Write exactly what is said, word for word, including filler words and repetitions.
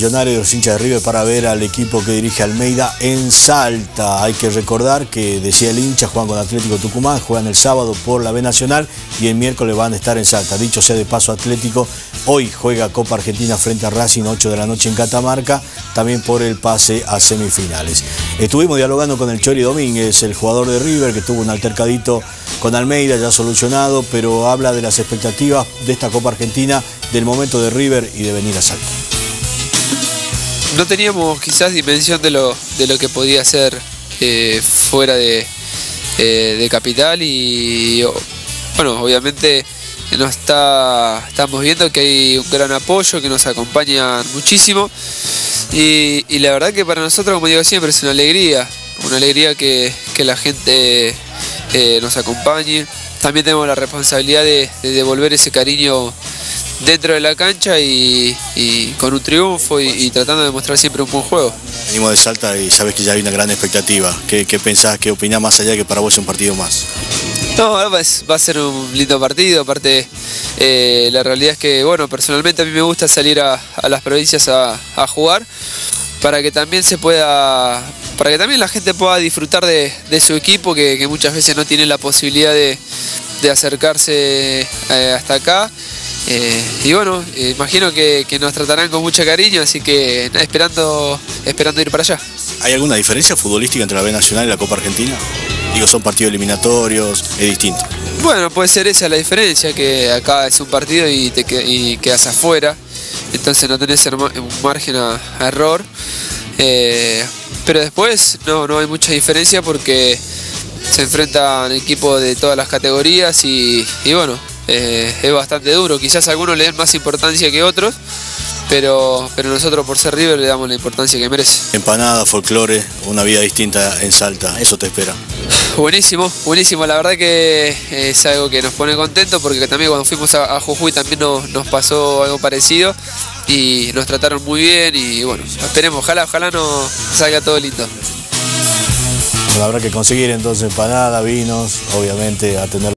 Millonarios y los hinchas de River para ver al equipo que dirige Almeida en Salta. Hay que recordar que, decía el hincha, juegan con Atlético Tucumán, juegan el sábado por la B Nacional y el miércoles van a estar en Salta. Dicho sea de paso, Atlético hoy juega Copa Argentina frente a Racing, ocho de la noche en Catamarca, también por el pase a semifinales. Estuvimos dialogando con el Chori Domínguez, el jugador de River, que tuvo un altercadito con Almeida, ya solucionado, pero habla de las expectativas de esta Copa Argentina, del momento de River y de venir a Salta. No teníamos quizás dimensión de lo, de lo que podía ser eh, fuera de, eh, de Capital y bueno, obviamente nos está, estamos viendo que hay un gran apoyo, que nos acompañan muchísimo y, y la verdad que para nosotros, como digo siempre, es una alegría, una alegría que, que la gente eh, nos acompañe. También tenemos la responsabilidad de, de devolver ese cariño dentro de la cancha y, y con un triunfo y, y tratando de mostrar siempre un buen juego. Venimos de Salta y sabes que ya hay una gran expectativa. ¿Qué, qué pensás, qué opinás más allá de que para vos es un partido más? No, va a ser un lindo partido, aparte eh, la realidad es que, bueno, personalmente a mí me gusta salir a, a las provincias a, a jugar para que también se pueda, para que también la gente pueda disfrutar de, de su equipo, que, que muchas veces no tiene la posibilidad de, de acercarse eh, hasta acá. Eh, y bueno, eh, imagino que, que nos tratarán con mucho cariño, así que nada, esperando, esperando ir para allá. ¿Hay alguna diferencia futbolística entre la B Nacional y la Copa Argentina? Digo, son partidos eliminatorios, es distinto. Bueno, puede ser esa la diferencia, que acá es un partido y, te, y quedas afuera, entonces no tenés un margen a, a error. Eh, pero después no, no hay mucha diferencia porque se enfrentan equipos de todas las categorías y, y bueno, Eh, es bastante duro, quizás algunos le den más importancia que otros, pero, pero nosotros por ser River le damos la importancia que merece. Empanada, folclore, una vida distinta en Salta, eso te espera. Buenísimo, buenísimo, la verdad que es algo que nos pone contentos porque también cuando fuimos a, a Jujuy también nos, nos pasó algo parecido y nos trataron muy bien y bueno, esperemos, ojalá, ojalá nos salga todo lindo. Habrá que conseguir entonces empanada, vinos, obviamente atender